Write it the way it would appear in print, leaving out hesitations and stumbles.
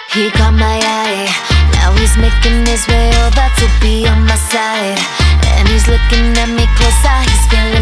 He caught my eye, now he's making his way over to be on my side. And he's looking at me closer, he's feeling